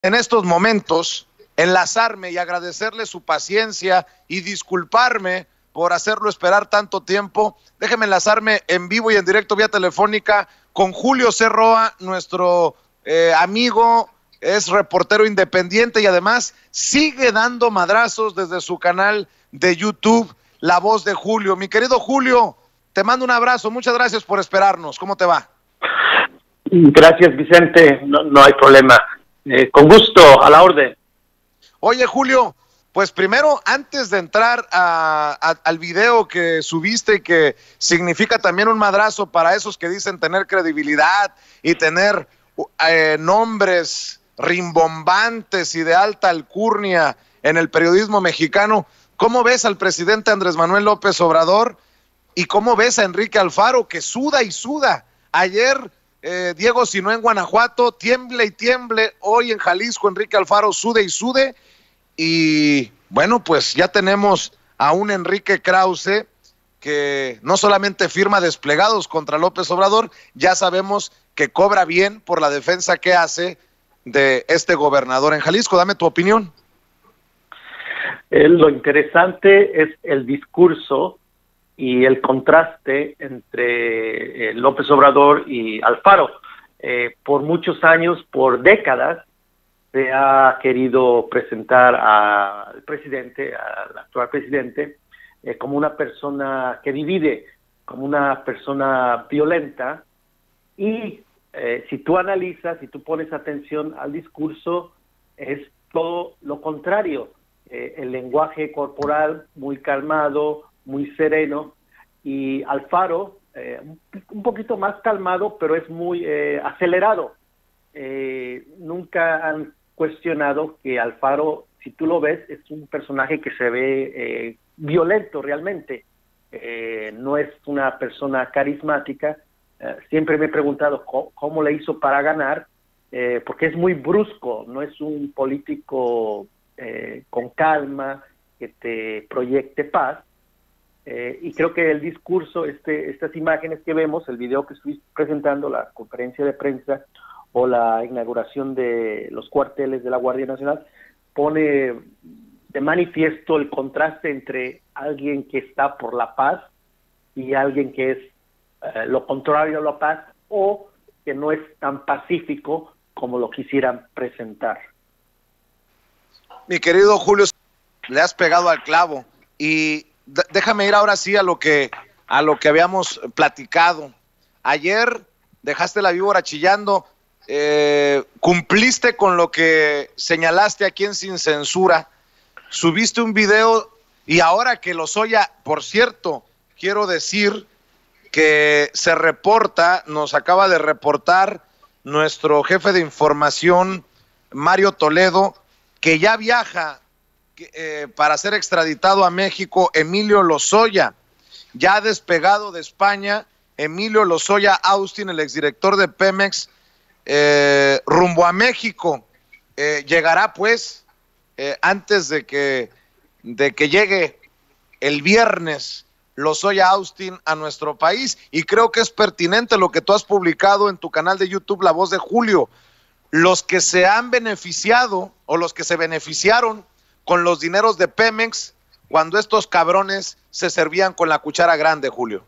en estos momentos enlazarme y agradecerle su paciencia y disculparme por hacerlo esperar tanto tiempo. Déjeme enlazarme en vivo y en directo vía telefónica con Julio C. Roa, nuestro amigo, es reportero independiente y además sigue dando madrazos desde su canal de YouTube, La Voz de Julio. Mi querido Julio, te mando un abrazo, muchas gracias por esperarnos. ¿Cómo te va? Gracias, Vicente, no hay problema. Con gusto, a la orden. Oye, Julio, pues primero, antes de entrar al video que subiste y que significa también un madrazo para esos que dicen tener credibilidad y tener nombres rimbombantes y de alta alcurnia en el periodismo mexicano, ¿cómo ves al presidente Andrés Manuel López Obrador y cómo ves a Enrique Alfaro, que suda y suda? Ayer Diego Sinó en Guanajuato, tiemble y tiemble. Hoy en Jalisco, Enrique Alfaro sude y sude. Y bueno, pues ya tenemos a un Enrique Krause que no solamente firma desplegados contra López Obrador, ya sabemos que cobra bien por la defensa que hace de este gobernador en Jalisco. Dame tu opinión. Lo interesante es el discurso y el contraste entre López Obrador y Alfaro. Por muchos años, por décadas, se ha querido presentar al presidente, al actual presidente, como una persona que divide, como una persona violenta, y si tú analizas, si tú pones atención al discurso, es todo lo contrario. El lenguaje corporal muy calmado, muy sereno, y Alfaro un poquito más calmado, pero es muy acelerado. Nunca han cuestionado que Alfaro, si tú lo ves, es un personaje que se ve violento realmente. No es una persona carismática. Siempre me he preguntado cómo le hizo para ganar, porque es muy brusco, no es un político con calma, que te proyecte paz. Y creo que el discurso, estas imágenes que vemos, el video que estoy presentando, la conferencia de prensa o la inauguración de los cuarteles de la Guardia Nacional, pone de manifiesto el contraste entre alguien que está por la paz y alguien que es lo contrario a la paz, o que no es tan pacífico como lo quisieran presentar. Mi querido Julio, le has pegado al clavo y déjame ir ahora sí a lo que habíamos platicado. Ayer dejaste la víbora chillando, cumpliste con lo que señalaste aquí en Sin Censura, subiste un video y ahora que Lozoya, por cierto, quiero decir que se reporta, nos acaba de reportar nuestro jefe de información, Mario Toledo, que ya viaja para ser extraditado a México Emilio Lozoya, ya despegado de España, Emilio Lozoya Austin, el exdirector de Pemex, rumbo a México. Llegará pues antes de que llegue el viernes Lozoya Austin a nuestro país, y creo que es pertinente lo que tú has publicado en tu canal de YouTube, La Voz de Julio. Los que se han beneficiado o los que se beneficiaron con los dineros de Pemex cuando estos cabrones se servían con la cuchara grande, Julio.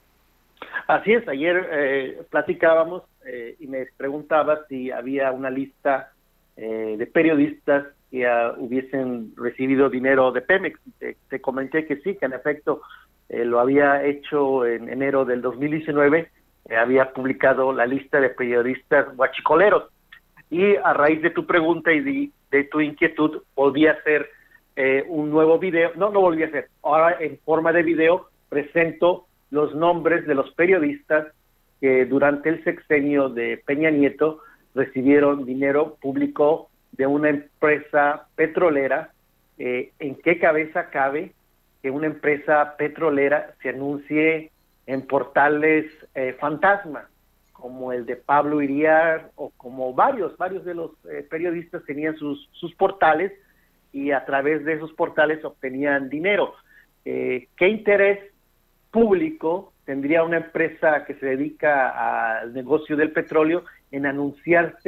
Así es, ayer platicábamos y me preguntaba si había una lista de periodistas que hubiesen recibido dinero de Pemex. Te comenté que sí, que en efecto lo había hecho en enero del 2019, había publicado la lista de periodistas guachicoleros. Y a raíz de tu pregunta y de tu inquietud, volví a hacer un nuevo video. No volví a hacer. Ahora, en forma de video, presento los nombres de los periodistas que durante el sexenio de Peña Nieto recibieron dinero público de una empresa petrolera. ¿En qué cabeza cabe que una empresa petrolera se anuncie en portales fantasma, como el de Pablo Iriar, o como varios de los periodistas tenían sus portales, y a través de esos portales obtenían dinero? ¿Qué interés público tendría una empresa que se dedica al negocio del petróleo en anunciarse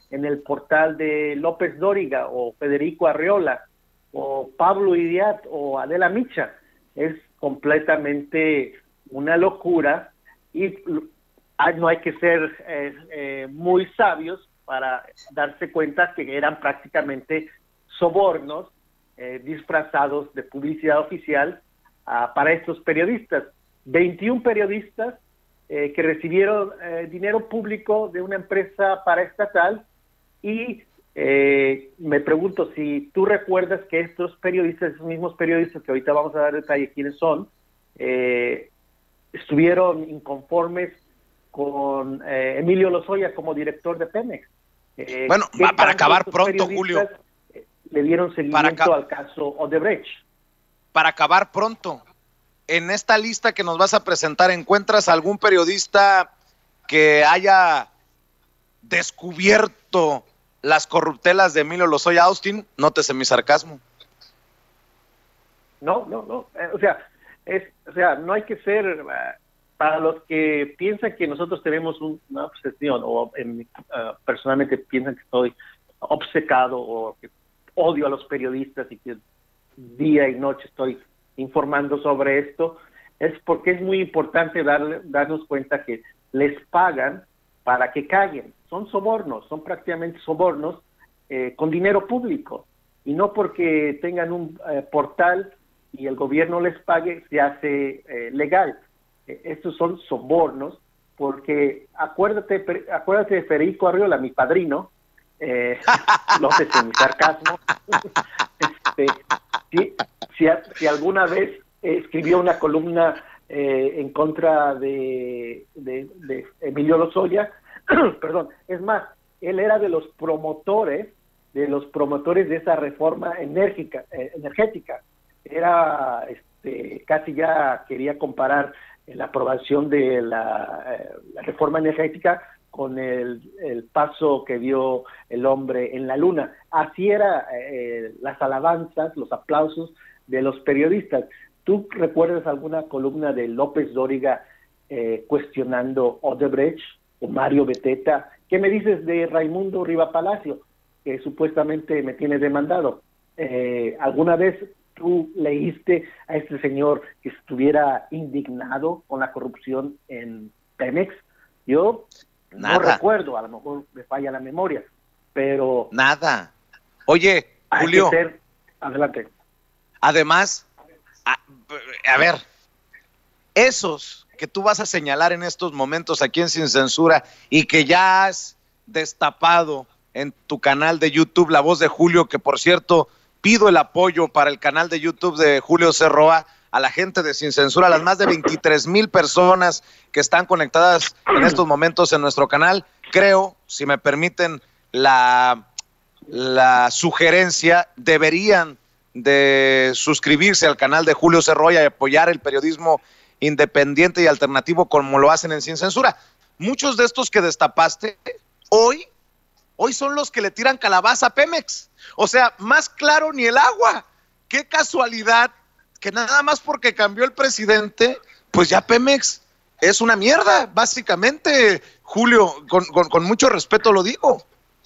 en el portal de López Dóriga o Federico Arreola o Pablo Iriart o Adela Micha. Es completamente una locura y no hay que ser muy sabios para darse cuenta que eran prácticamente sobornos disfrazados de publicidad oficial para estos periodistas. 21 periodistas que recibieron dinero público de una empresa paraestatal y me pregunto si tú recuerdas que estos periodistas, esos mismos periodistas que ahorita vamos a dar detalle quiénes son, estuvieron inconformes con Emilio Lozoya como director de Pemex. Bueno, para acabar pronto, Julio. Le dieron seguimiento al caso Odebrecht. Para acabar pronto, en esta lista que nos vas a presentar, ¿encuentras algún periodista que haya descubierto las corruptelas de Emilio Lozoya Austin? Nótese mi sarcasmo. No. O sea, no hay que ser, para los que piensan que nosotros tenemos una obsesión, o personalmente piensan que estoy obcecado o que odio a los periodistas y que día y noche estoy informando sobre esto, es porque es muy importante darnos cuenta que les pagan para que callen. Son sobornos, son prácticamente sobornos con dinero público, y no porque tengan un portal y el gobierno les pague se hace legal. Estos son sobornos porque acuérdate de Federico Arreola, mi padrino, no sé si mi sarcasmo, si alguna vez escribió una columna en contra de Emilio Lozoya, perdón, es más, él era de los promotores de esa reforma energética. Era casi ya quería comparar la aprobación de la reforma energética con el paso que dio el hombre en la luna. Así era las alabanzas, los aplausos de los periodistas. ¿Tú recuerdas alguna columna de López Dóriga cuestionando Odebrecht o Mario Beteta? ¿Qué me dices de Raimundo Riva Palacio, que supuestamente me tiene demandado? ¿Alguna vez tú leíste a este señor que estuviera indignado con la corrupción en Pemex? Yo no recuerdo, a lo mejor me falla la memoria, pero... Nada. Oye, Julio. Adelante. Además, a ver, esos que tú vas a señalar en estos momentos aquí en Sin Censura y que ya has destapado en tu canal de YouTube, La Voz de Julio, que por cierto pido el apoyo para el canal de YouTube de Julio C. Roa, a la gente de Sin Censura, a las más de 23,000 personas que están conectadas en estos momentos en nuestro canal. Creo, si me permiten la sugerencia, deberían de suscribirse al canal de Julio C. Roa y apoyar el periodismo independiente y alternativo como lo hacen en Sin Censura. Muchos de estos que destapaste hoy son los que le tiran calabaza a Pemex. O sea, más claro ni el agua. Qué casualidad que nada más porque cambió el presidente, pues ya Pemex es una mierda, básicamente, Julio, con mucho respeto lo digo.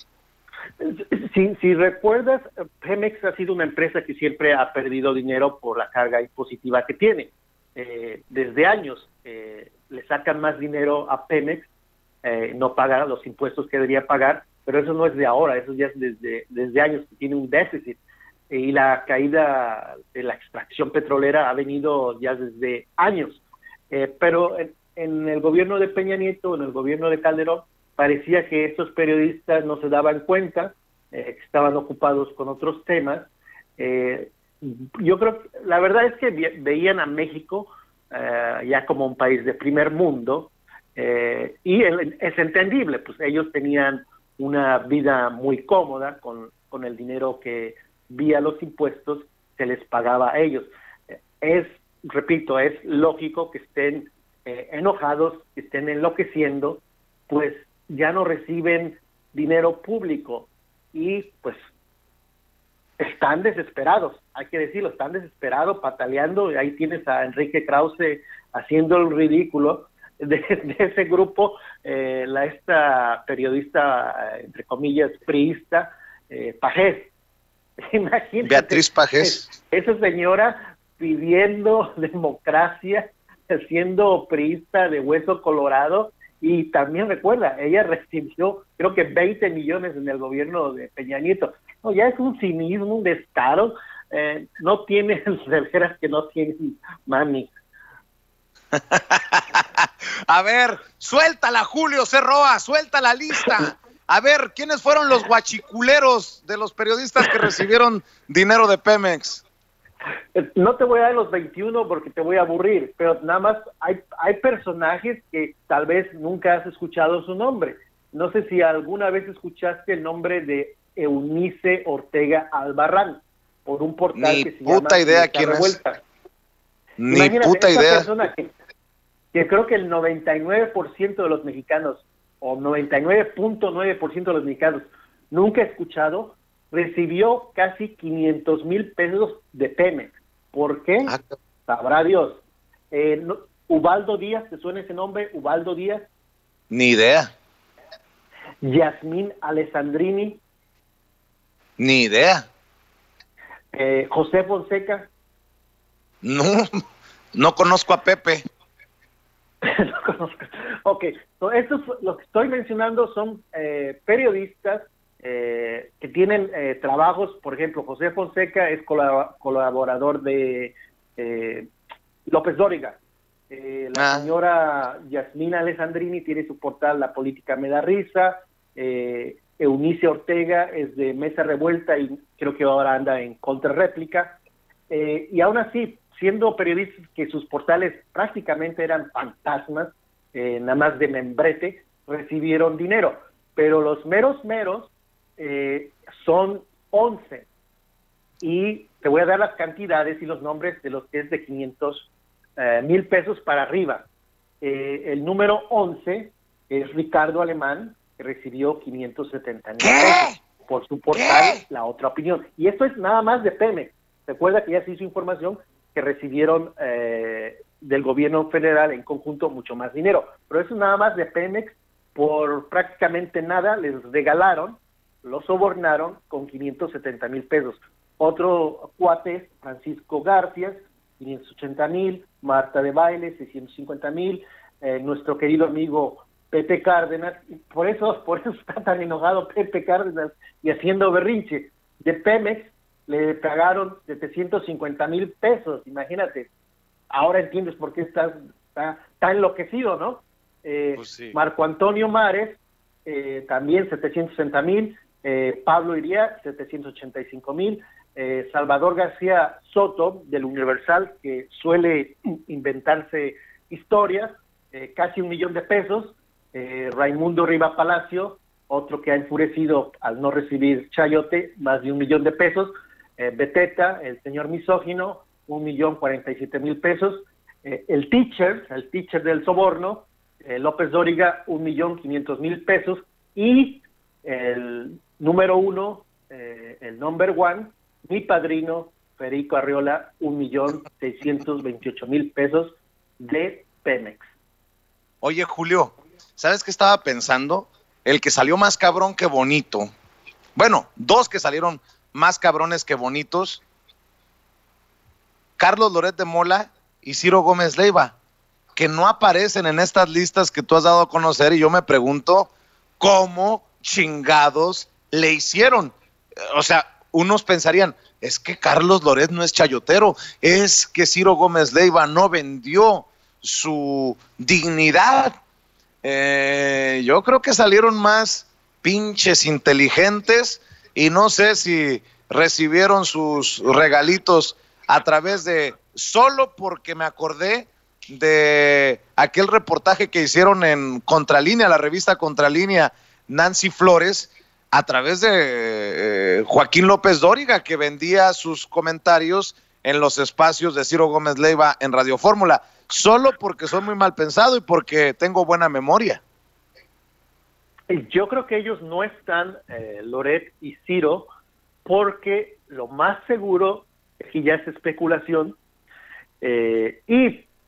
Si recuerdas, Pemex ha sido una empresa que siempre ha perdido dinero por la carga impositiva que tiene. Desde años le sacan más dinero a Pemex, no paga los impuestos que debería pagar, pero eso no es de ahora, eso ya es desde años que tiene un déficit. Y la caída de la extracción petrolera ha venido ya desde años. Pero en el gobierno de Peña Nieto, en el gobierno de Calderón, parecía que estos periodistas no se daban cuenta, que estaban ocupados con otros temas. Yo creo, la verdad es que veían a México ya como un país de primer mundo, y es entendible, pues ellos tenían una vida muy cómoda con el dinero que vía los impuestos se les pagaba a ellos. Repito, es lógico que estén enojados, que estén enloqueciendo, pues ya no reciben dinero público y pues están desesperados, hay que decirlo, están desesperados, pataleando, y ahí tienes a Enrique Krause haciendo el ridículo, de ese grupo, esta periodista, entre comillas, priista, Pajés. Imagínate. Beatriz Pajés. Esa señora pidiendo democracia, siendo priista de hueso colorado, y también recuerda, ella recibió creo que 20 millones en el gobierno de Peña Nieto. No, ya es un cinismo, un descaro. No tiene reveras que no tienen mami. A ver, suéltala, Julio C. Roa, suelta la lista. A ver, ¿quiénes fueron los guachiculeros de los periodistas que recibieron dinero de Pemex? No te voy a dar los 21 porque te voy a aburrir, pero nada más hay personajes que tal vez nunca has escuchado su nombre. No sé si alguna vez escuchaste el nombre de Eunice Ortega Albarrán por un portal Ni que se llama puta idea Mesa quién Revuelta. es. Ni Imagínate, puta esta idea. persona que creo que el 99% de los mexicanos, o 99.9% de los mexicanos, nunca ha escuchado, recibió casi 500,000 pesos de Pemex. ¿Por qué? Sabrá Dios. Ubaldo Díaz, ¿te suena ese nombre? Ubaldo Díaz. Ni idea. Yasmín Alessandrini. Ni idea. José Fonseca. No conozco a Pepe. No conozco. Ok, estos lo que estoy mencionando son periodistas que tienen trabajos. Por ejemplo, José Fonseca es colaborador de López Dóriga. La señora Yasmina Alessandrini tiene su portal La Política Me Da Risa. Eunice Ortega es de Mesa Revuelta y creo que ahora anda en Contrarréplica. Y aún así, siendo periodistas que sus portales prácticamente eran fantasmas, nada más de membrete, recibieron dinero. Pero los meros son 11. Y te voy a dar las cantidades y los nombres de los que es de 500,000 pesos para arriba. El número 11 es Ricardo Alemán, que recibió 570,000 pesos por su portal La Otra Opinión. Y esto es nada más de Pemex. Recuerda que ya se hizo información que recibieron del gobierno federal en conjunto mucho más dinero. Pero eso nada más de Pemex, por prácticamente nada les regalaron, los sobornaron con 570,000 pesos. Otro cuate es Francisco Garfias, 580,000, Marta de Baile, 650,000, nuestro querido amigo Pepe Cárdenas, por eso está tan enojado Pepe Cárdenas y haciendo berrinche. De Pemex le pagaron 750,000 pesos, imagínate. Ahora entiendes por qué está enloquecido, ¿no? Pues sí. Marco Antonio Mares, también 760,000, Pablo Iría, 785,000, Salvador García Soto, del Universal, que suele inventarse historias, casi 1,000,000 de pesos, Raimundo Riva Palacio, otro que ha enfurecido al no recibir chayote, más de 1,000,000 de pesos, Beteta, el señor misógino, 1,047,000 pesos, el teacher del soborno, López Dóriga, 1,500,000 pesos, y el número uno, el number one, mi padrino, Federico Arriola, 1,628,000 pesos de Pemex. Oye, Julio, ¿sabes qué estaba pensando? El que salió más cabrón que bonito. Bueno, dos que salieron más cabrones que bonitos. Carlos Loret de Mola y Ciro Gómez Leiva, que no aparecen en estas listas que tú has dado a conocer, y yo me pregunto cómo chingados le hicieron. O sea, unos pensarían, es que Carlos Loret no es chayotero, es que Ciro Gómez Leiva no vendió su dignidad. Yo creo que salieron más pinches inteligentes, y no sé si recibieron sus regalitos a través de, solo porque me acordé de aquel reportaje que hicieron en Contralínea, la revista Contralínea, Nancy Flores, a través de Joaquín López Dóriga, que vendía sus comentarios en los espacios de Ciro Gómez Leiva en Radio Fórmula, solo porque soy muy mal pensado y porque tengo buena memoria. Yo creo que ellos no están, Loret y Ciro, porque lo más seguro, aquí ya es especulación, y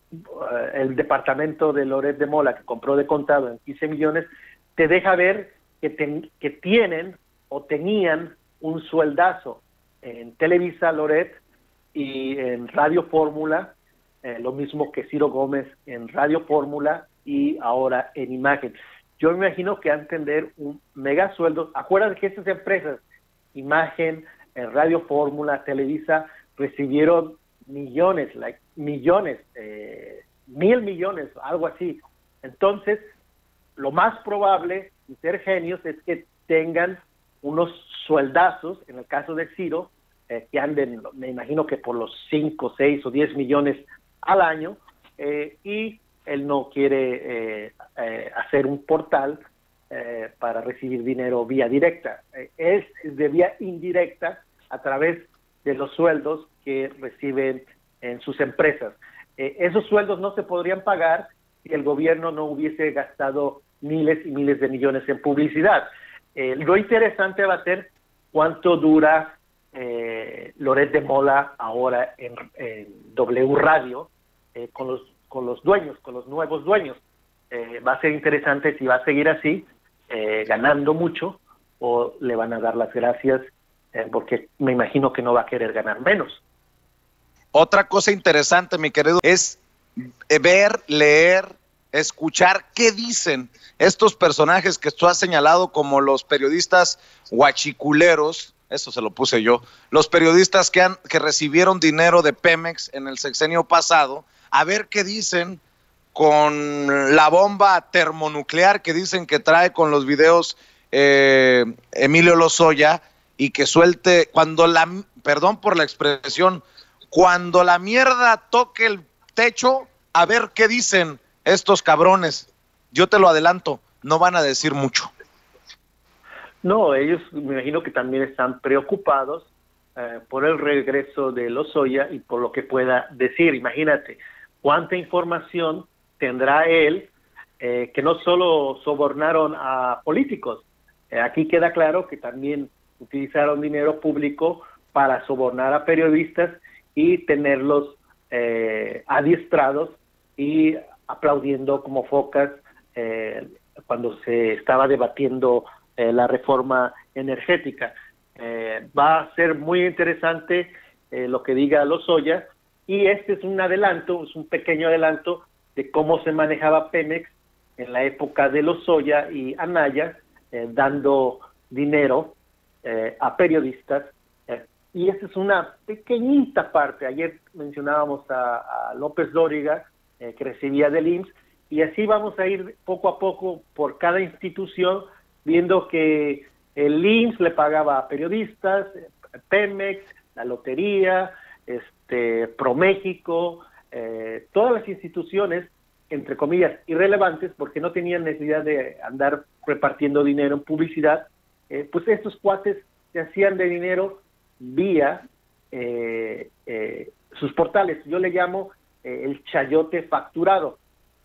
el departamento de Loret de Mola, que compró de contado en 15 millones, te deja ver que tienen o tenían un sueldazo en Televisa Loret y en Radio Fórmula, lo mismo que Ciro Gómez en Radio Fórmula y ahora en Imagen. Yo me imagino que han de tener un mega sueldo. Acuérdate que estas empresas, Imagen, Radio Fórmula, Televisa, recibieron millones, millones, 1,000 millones, algo así. Entonces, lo más probable, sin ser genios, es que tengan unos sueldazos, en el caso de Ciro, que anden, me imagino que por los 5, 6 o 10 millones al año, y él no quiere hacer un portal para recibir dinero vía directa. Es de vía indirecta a través de los sueldos que reciben en sus empresas. Esos sueldos no se podrían pagar si el gobierno no hubiese gastado miles y miles de millones en publicidad. Lo interesante va a ser cuánto dura Loret de Mola ahora en W Radio con los dueños, con los nuevos dueños. Va a ser interesante si va a seguir así, ganando mucho, o le van a dar las gracias, porque me imagino que no va a querer ganar menos. Otra cosa interesante, mi querido, es ver, leer, escuchar qué dicen estos personajes que tú has señalado como los periodistas huachiculeros, eso se lo puse yo, los periodistas que recibieron dinero de Pemex en el sexenio pasado, a ver qué dicen con la bomba termonuclear que dicen que trae con los videos Emilio Lozoya, y que suelte perdón por la expresión, cuando la mierda toque el techo, a ver qué dicen estos cabrones. Yo te lo adelanto, no van a decir mucho. No, ellos me imagino que también están preocupados por el regreso de Lozoya y por lo que pueda decir. Imagínate cuánta información tendrá él, que no solo sobornaron a políticos, aquí queda claro que también utilizaron dinero público para sobornar a periodistas y tenerlos adiestrados y aplaudiendo como focas cuando se estaba debatiendo la reforma energética. Va a ser muy interesante lo que diga Lozoya, y este es un adelanto, es un pequeño adelanto de cómo se manejaba Pemex en la época de Lozoya y Anaya, dando dinero a periodistas, y esta es una pequeñita parte. Ayer mencionábamos a López Dóriga, que recibía del IMSS, y así vamos a ir poco a poco por cada institución, viendo que el IMSS le pagaba a periodistas, Pemex, la lotería, ProMéxico, todas las instituciones, entre comillas, irrelevantes, porque no tenían necesidad de andar repartiendo dinero en publicidad, pues estos cuates se hacían de dinero vía sus portales. Yo le llamo el chayote facturado.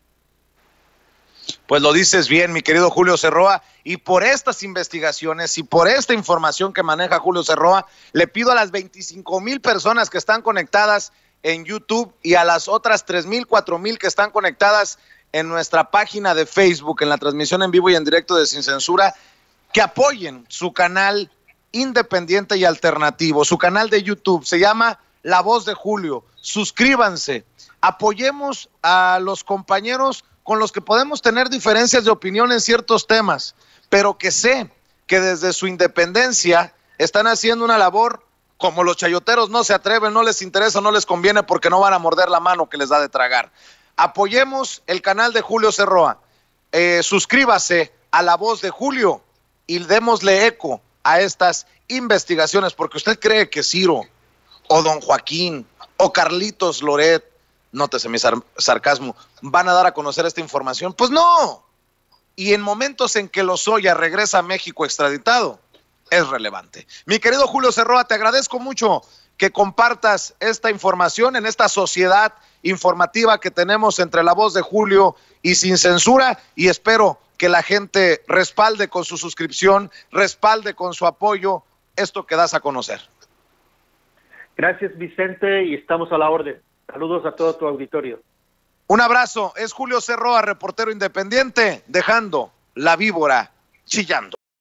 Pues lo dices bien, mi querido Julio Cerroa, y por estas investigaciones y por esta información que maneja Julio Cerroa, le pido a las 25,000 personas que están conectadas en YouTube y a las otras 3,000, 4,000 que están conectadas en nuestra página de Facebook, en la transmisión en vivo y en directo de Sin Censura, que apoyen su canal independiente y alternativo. Su canal de YouTube se llama La Voz de Julio. Suscríbanse, apoyemos a los compañeros con los que podemos tener diferencias de opinión en ciertos temas, pero que sé que desde su independencia están haciendo una labor como los chayoteros no se atreven, no les interesa, no les conviene, porque no van a morder la mano que les da de tragar. Apoyemos el canal de Julio Cerroa, suscríbase a La Voz de Julio y démosle eco a estas investigaciones, porque usted cree que Ciro o don Joaquín o Carlitos Loret, nótese mi sarcasmo, van a dar a conocer esta información. Pues no. Y en momentos en que Lozoya regresa a México extraditado, es relevante. Mi querido Julio Cerroa, te agradezco mucho que compartas esta información en esta sociedad informativa que tenemos entre La Voz de Julio y Sin Censura, y espero que la gente respalde con su suscripción, respalde con su apoyo esto que das a conocer. Gracias, Vicente, y estamos a la orden. Saludos a todo tu auditorio. Un abrazo, es Julio Cerroa, reportero independiente, dejando la víbora chillando.